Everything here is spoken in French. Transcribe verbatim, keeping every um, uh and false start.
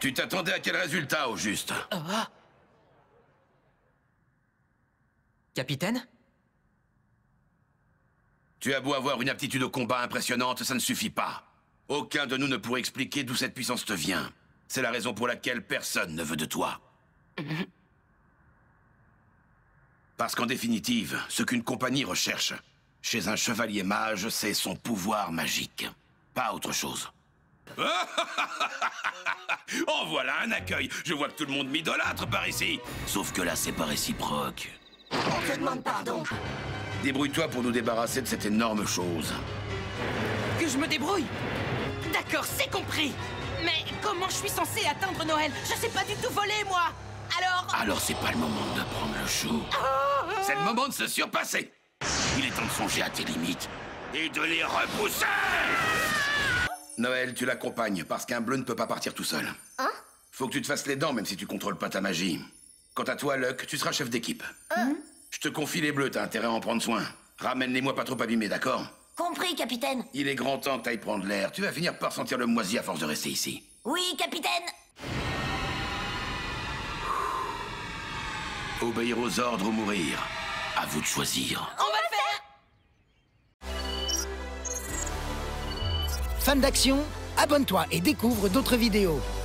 Tu t'attendais à quel résultat, au juste? Ah. Capitaine? Tu as beau avoir une aptitude au combat impressionnante, ça ne suffit pas. Aucun de nous ne pourrait expliquer d'où cette puissance te vient. C'est la raison pour laquelle personne ne veut de toi. Parce qu'en définitive, ce qu'une compagnie recherche chez un chevalier mage, c'est son pouvoir magique. Pas autre chose. Oh, voilà un accueil. Je vois que tout le monde m'idolâtre par ici. Sauf que là, c'est pas réciproque. On te demande pardon. Débrouille-toi pour nous débarrasser de cette énorme chose. Que je me débrouille? D'accord, c'est compris. Mais comment je suis censé atteindre Noël? Je sais pas du tout voler, moi. Alors... Alors c'est pas le moment de prendre le chou. C'est le moment de se surpasser. Il est temps de songer à tes limites et de les repousser. Noël, tu l'accompagnes, parce qu'un bleu ne peut pas partir tout seul. Hein? Faut que tu te fasses les dents, même si tu contrôles pas ta magie. Quant à toi, Luck, tu seras chef d'équipe. Hein? Je te confie les bleus, t'as intérêt à en prendre soin. Ramène-les-moi pas trop abîmés, d'accord? Compris, capitaine. Il est grand temps que t'ailles prendre l'air. Tu vas finir par sentir le moisi à force de rester ici. Oui, capitaine. Obéir aux ordres ou mourir. À vous de choisir. On va le faire! Fan d'action, abonne-toi et découvre d'autres vidéos.